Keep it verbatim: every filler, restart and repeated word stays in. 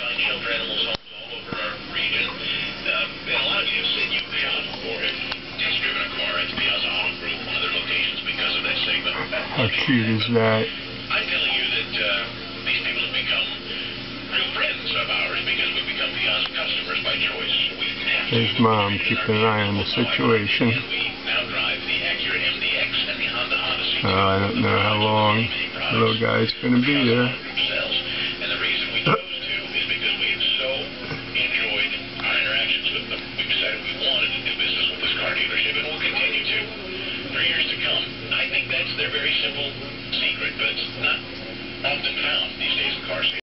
find shelter animals homes all over our region. Uh, and a lot of you have said you shop or have test driven a car at the Piazza Auto Group and other locations because of that segment. How cute is that? I'm telling you that uh, these people have become real friends of ours because we've become Piazza customers by choice. We have to. His mom keeping an eye on the situation. And we now drive the Acura M D X and the Honda Odyssey. Uh, I don't know how long the little guy's going to be there. And the reason we chose to is because we have so enjoyed our interactions with them. We decided we wanted to do business with this car dealership and we'll continue to for years to come. I think that's their very simple secret, but it's not often found these days in car sales.